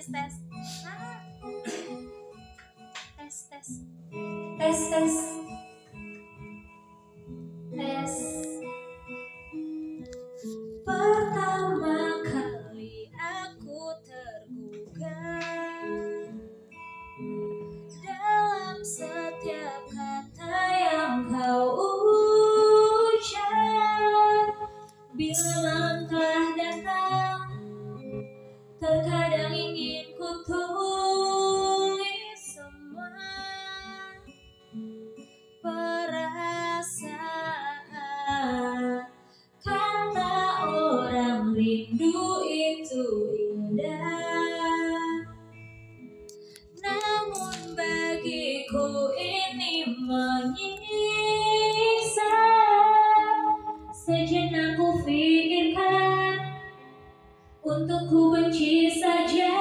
tes tes. Tes tes. Tes tes. Tes. Pertama kali aku tergugah dalam setiap kata yang kau ucap. Bila malam telah datang, terkadang ingin ku tulis semua perasaan. Kata orang rindu itu indah, namun bagiku ini menyiksa. Sejenak ku pikirkan untuk ku benci saja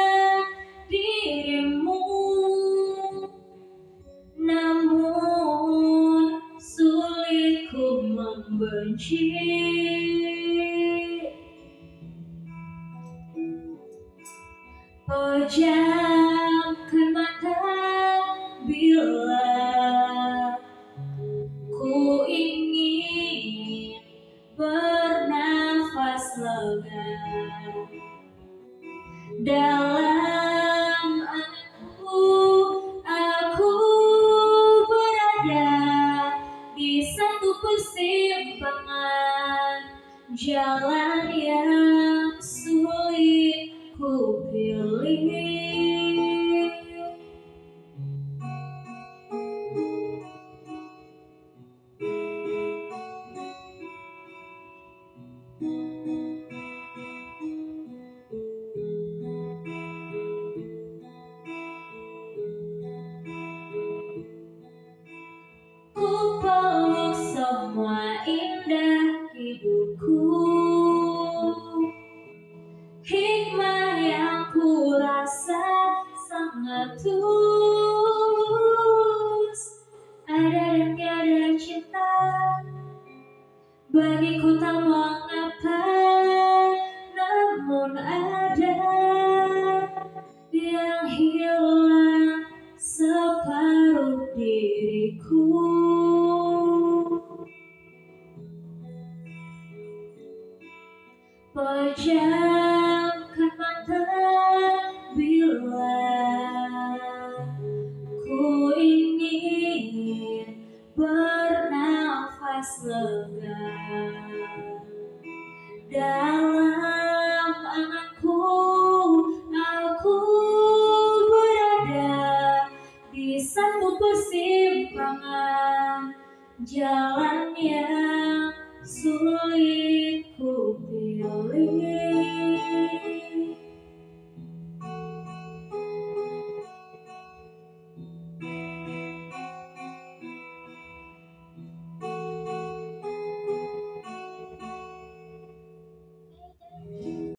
dirimu, namun sulit ku membenci. Pejamkan mata bila ku ingin bernafas lega. Dalam aku berada di satu persimpangan jalan yang sulit ku pilih. Ku peluk semua indah hidupku, hikmah yang ku rasa sangat tulus. Ada dan tiada cinta bagiku tak mengapa, namun ada yang hilang separuh diriku. Pejamkan mata bila ku ingin bernafas lega. Dalam anganku aku berada di satu persimpangan jalan yang sulit ku pilih.